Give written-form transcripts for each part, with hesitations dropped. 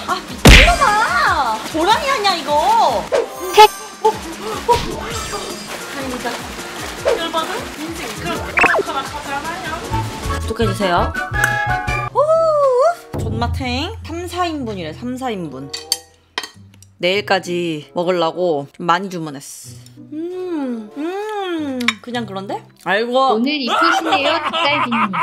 아 미친놈아! 호랑이 아니야 이거? 택! 아닙니다. 열받은 인생 그렇게 하잖아요. 구독해주세요. 존맛탱 3-4인분이래. 3-4인분 내일까지 먹으려고 좀 많이 주문했어. 그냥 그런데? 알고. 오늘 이쁘시네요 닭갈비님.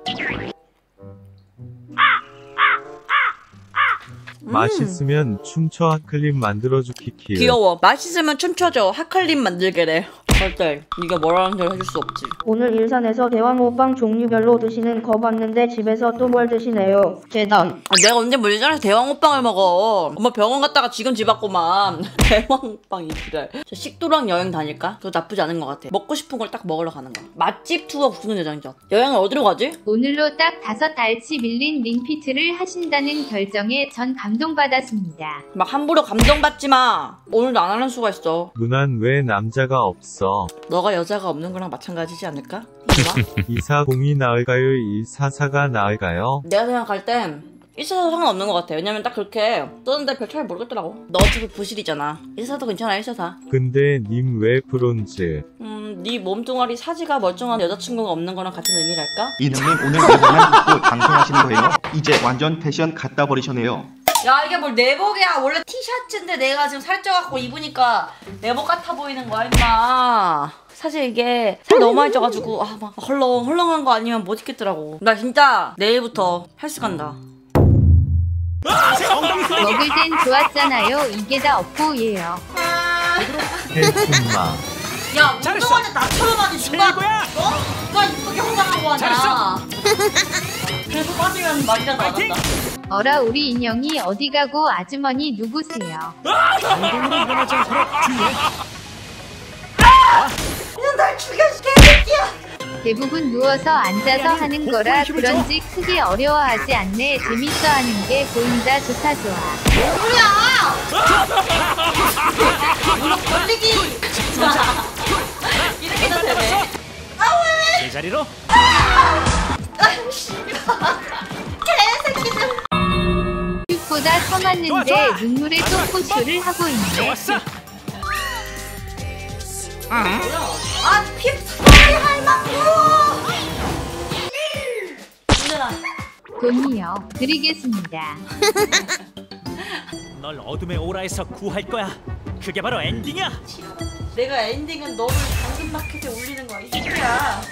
맛있으면 춤춰 핫클립 만들어주기 키읔. 귀여워. 맛있으면 춤춰줘. 핫클립 만들게래. 절대 네가 뭐라는 대로 해줄 수 없지. 오늘 일산에서 대왕호빵 종류별로 드시는 거 봤는데 집에서 또 뭘 드시네요? 재단. 내가 언제 뭐 예전에 대왕호빵을 먹어. 엄마 병원 갔다가 지금 집 왔구만. 대왕호빵이 지랄. 저 식도락 여행 다닐까? 그거 나쁘지 않은 것 같아. 먹고 싶은 걸 딱 먹으러 가는 거야. 맛집 투어 구는 여정이죠. 여행을 어디로 가지? 오늘로 딱 5달치 밀린 링피트를 하신다는 결정에 전 감동받았습니다. 막 함부로 감동받지 마. 오늘도 안 하는 수가 있어. 누난 왜 남자가 없어? 너가 여자가 없는 거랑 마찬가지지 않을까? 이봐. 240이 나을까요? 144가 나을까요? 내가 생각할 땐 144도 상관없는 것 같아. 왜냐면 딱 그렇게 썼는데 별 차이 모르겠더라고. 너 어차피 부실이잖아. 144도 괜찮아. 144. 근데 님 왜 브론즈? 네 몸뚱아리 사지가 멀쩡한 여자친구가 없는 거랑 같은 의미랄까? 이능님 오늘 내복만 입고 방송하시는 거예요? 이제 완전 패션 갖다 버리셨네요. 야 이게 뭘 내복이야. 원래 티셔츠인데 내가 지금 살쪄갖고 입으니까 내복 같아 보이는 거야 임마. 사실 이게 살 너무 많이 쪄가지고 막 헐렁헐렁한 거 아니면 못 입겠더라고. 나 진짜 내일부터 헬스 간다. 먹을 땐 좋았잖아요. 이게 다 업보예요. 헬스마. 야 운동하는데 나처럼 하니 누가 누가 이쁘게 화장하고 하냐. 그래서 빠지면 말이라도 안 한다. 어라 우리 인형이 어디 가고 아주머니 누구세요? 그냥 날 죽여 개새끼야. 대부분 누워서 앉아서 하는 거라 그런지 크게 어려워하지 않네. 재밌어 하는 게 보인다. 좋다 좋아. 뭐야? 무릎 벌리기. 이렇게도 되네. 아 왜? 제자리로. 아 씨발. 개새끼들. 슛보다 더 맞는데 눈물에 똥꼬쇼를 하고 있네. 좋았어. 아 핍사이 할망구. 힘내라. 돈이요. 드리겠습니다. 널 어둠의 오라에서 구할 거야. 그게 바로 엔딩이야. 내가 엔딩은 너를 당근마켓에 올리는 거야 이 새끼야.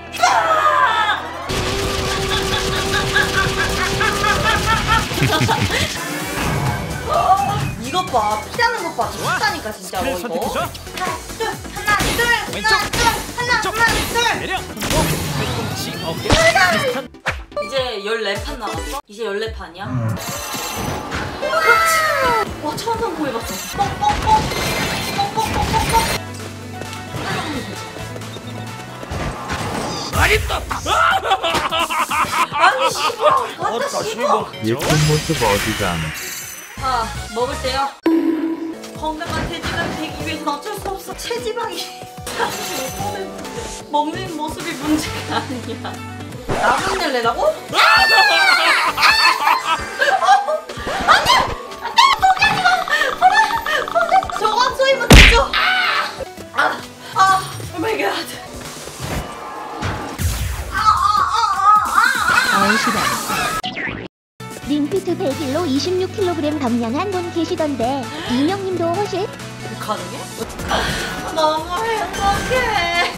이것 봐. 피하는 것 봐. 미쳤다니까 진짜로 이거. 선택해줘. 하나 둘 왼쪽. 하나 둘. 내려. 팔꿈치 어깨. 비슷한. 이제 14판 남았어? 이제 14판이야? 그렇지! 와 처음 성공 해봤어. 뻥뻥뻥! 뻥뻥뻥뻥뻥! 아니 씨발! 왔다 씨발! 예쁜 모습 어디감? 자 먹을 때요. 건강한 돼지가 되기 위해서는 어쩔 수 없어. 체지방이 35%. 먹는 모습이 문제가 아니야. 나쁜 일 내라고? 안돼! 포기하지 마! 포기! 저거 쏘이면 되죠? 오 마이 갓. 링피트 100일로 26kg 감량한 분 계시던데 이명님도 허실? 가능해? 너무 행복해.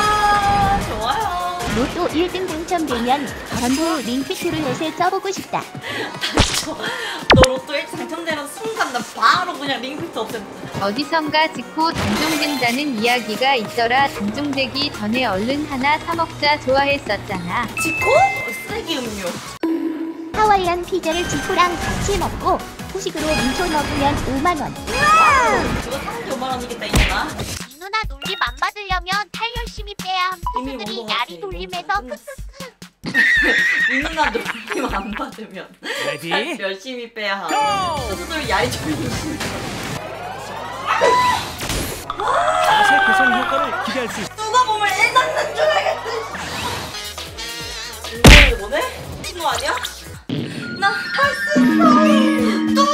좋아요. 로또 1등 당첨되면 전부 링피트를 해서 써보고 싶다. 너 로또 1 당첨되는 순간 나 바로 그냥 링피트 없앤다. 어디선가 지코 단종된다는 이야기가 있더라. 단종되기 전에 얼른 하나 사 먹자. 좋아했었잖아. 지코? 쓰레기 음료. 하와이안 피자를 지코랑 같이 먹고 후식으로 민초 먹으면 5만원. 이거 사는 게 5만 원이겠다 이년아. 이 누나 놀림 안 받으려면 탈 열심히 빼야 함. 이미 스들이 먹은 것 야리 같아. 돌림에서 이 누나 놀림 안 받으면 레디. 열심히 빼야 함. 스스로 야리 돌리고. 자세 개선 효과를 기대할 수 있어. 누가 보면 애 낳는 줄 알겠다. 이거 뭐네? 친구 아니야? 나 할 수 있어.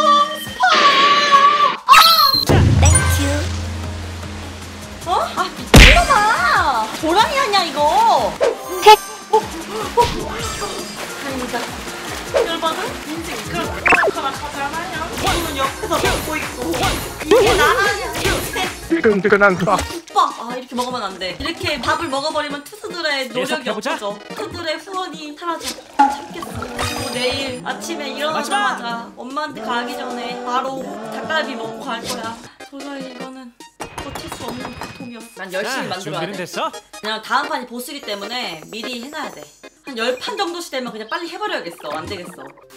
진짜. 열받아? 인생 그런 하잖아요. 저는 옆에서 먹고 있고. 이게 나라냐, 인생. 뜨끈뜨끈한 거. 국밥! 아, 이렇게 먹으면 안 돼. 이렇게 밥을 먹어버리면 투수들의 노력이 계속해보자. 없어져. 투수들의 후원이 사라져. 참겠어. 그리고 내일 아침에 일어나자마자 엄마한테 가기 전에 바로 닭갈비 먹고 갈 거야. 도저히 이거는 버틸 수 없는 고통이었어. 난 열심히 만들어야 준비는 돼. 됐어? 그냥 다음 판이 보스기 때문에 미리 해놔야 돼. 한 10판 정도씩 되면 그냥 빨리 해버려야겠어. 안 되겠어.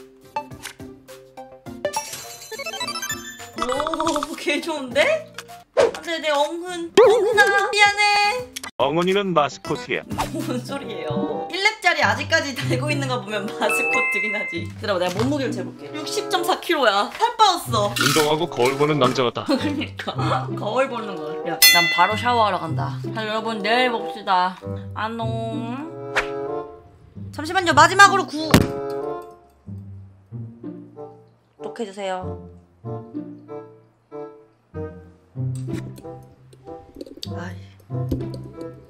오, 개 좋은데? 안돼, 내 엉은아 미안해. 엉원이는 마스코트야. 뭔 소리예요? 1렙짜리 아직까지 달고 있는 거 보면 마스코트긴 하지. 그럼 내가 몸무게를 재볼게. 60.4kg야. 살 빠졌어. 운동하고 거울 보는 남자 같다. 그러니까 거울 보는 거. 야, 난 바로 샤워하러 간다. 자, 여러분 내일 봅시다. 안녕. 잠시만요. 마지막으로 구독해주세요. 아이.